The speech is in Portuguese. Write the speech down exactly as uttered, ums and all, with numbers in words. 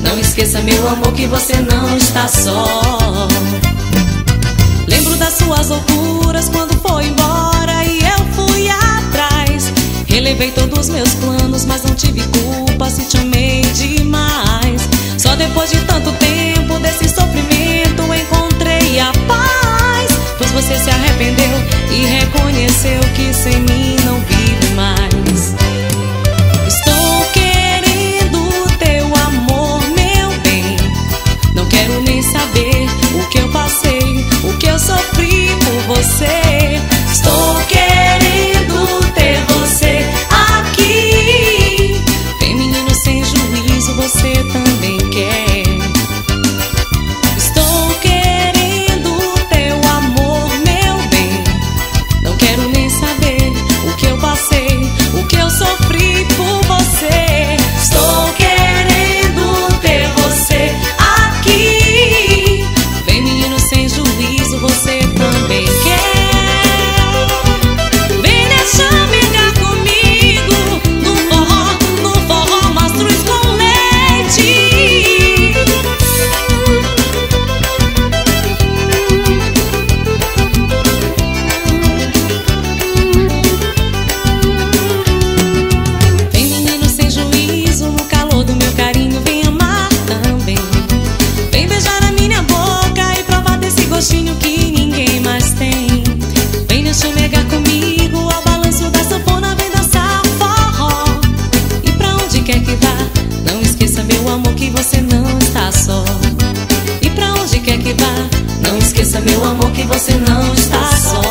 Não esqueça, meu amor, que você não está só. Lembro das suas loucuras quando foi embora e eu fui atrás. Relevei todos os meus planos, mas não tive culpa se te amei demais. Só depois de tanto tempo desse sofrimento encontrei a paz, pois você se arrependeu e reconheceu que sem mim não vive mais. Estou querendo teu amor, meu bem. Não quero nem saber o que eu passei, o que eu sofri por você. Estou querendo ter você aqui. Vem, menino sem juízo, você também quer. Estou querendo teu amor, meu bem. Não quero nem saber o que eu passei, o que eu sofri por você. Estou querendo ter você aqui. Vem, menino sem juízo, você também quer. Vem, deixa brincar comigo no forró, no forró mastruz com leite. Vem, menino sem juízo, no calor do meu carinho, vem amar também. Vem beijar a minha boca e provar desse gostinho que ninguém mais tem. Vem, deixa negar comigo ao balanço da sanfona, vem dançar forró. E pra onde quer que vá, não esqueça, meu amor, que você não está só. E pra onde quer que vá, não esqueça, meu amor, que você não está só.